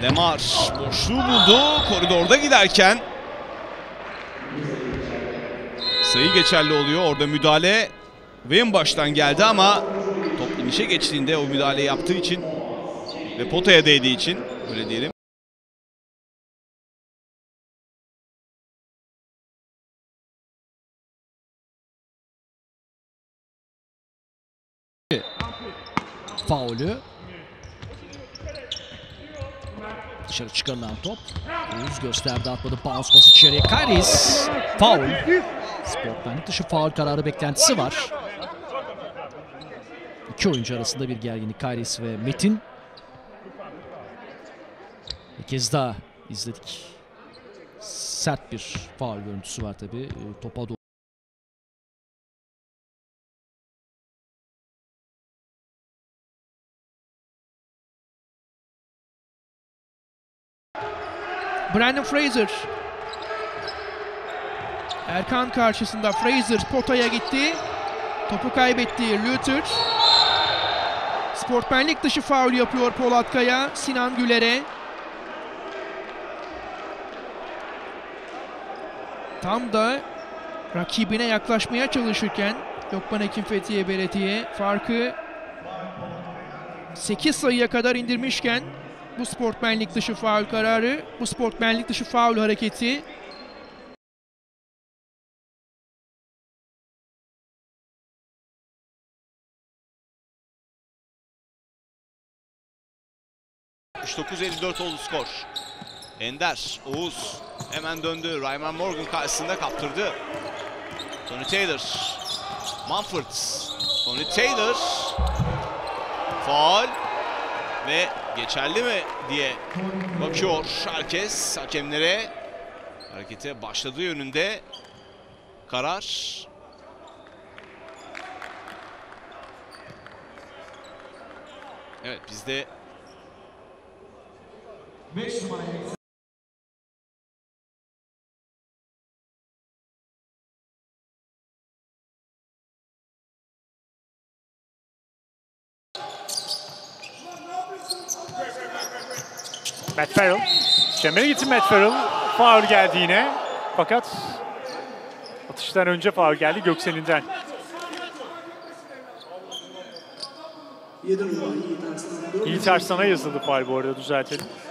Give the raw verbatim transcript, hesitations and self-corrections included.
Lemar boşluğu buldu. Koridorda giderken sayı geçerli oluyor. Orada müdahale Wimbush'tan geldi ama top inişe geçtiğinde o müdahale yaptığı için ve potaya değdiği için öyle diyelim. Faulü. Dışarı çıkarılan top. Uz gösterdi, atmadı. Bounce pas içeriye. Kairis. Faul. Sportmenlik dışı faul kararı beklentisi var. İki oyuncu arasında bir gerginlik. Kairis ve Metin. Bir kez daha izledik. Sert bir faul görüntüsü var tabii. Topa doğru. Brandon Fraser. Erkan karşısında Fraser potaya gitti. Topu kaybetti Luther. Sportmenlik dışı faul yapıyor Polat Kaya Sinan Güler'e. Tam da rakibine yaklaşmaya çalışırken Lokman Hekim Fethiye Belediye farkı sekiz sayıya kadar indirmişken bu sportmenlik dışı faul kararı, bu sportmenlik dışı faul hareketi altmış dokuz elli dört oldu skor. Ender, Oğuz hemen döndü. Ryman Morgan karşısında kaptırdı. Tony Taylor. Mumford. Tony Taylor. Faul. Ve geçerli mi diye bakıyor herkes hakemlere. Harekete başladığı yönünde karar. Evet, bizde Matt Farrell. Çembere gitti Matt Farrell. Faul geldi yine. Fakat atıştan önce faul geldi Göksel'inden. Yiğit Arslan'a yazıldı faul bu arada, düzeltelim.